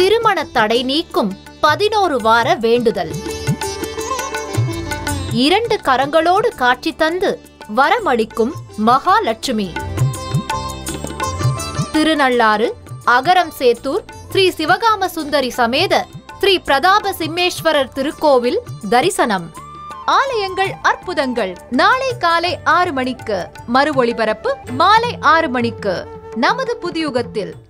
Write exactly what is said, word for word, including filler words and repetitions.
திருமண தடை நீக்கும் பதினோரு வார வேண்டுதல். இரண்டு கரங்களோடு காட்சி தந்து வரமளிக்கும் மகாலட்சுமி. திருநள்ளாறு அகரம் சேத்தூர் ஸ்ரீ சிவகாம சுந்தரி சமேத ஸ்ரீ பிரதாப சிம்மேஸ்வரர் திருக்கோவில் தரிசனம். ஆலயங்கள் அற்புதங்கள் நாளை காலை ஆறு மணிக்கு, மறு ஒளிபரப்பு மாலை ஆறு மணிக்கு நமது புதியுகத்தில்.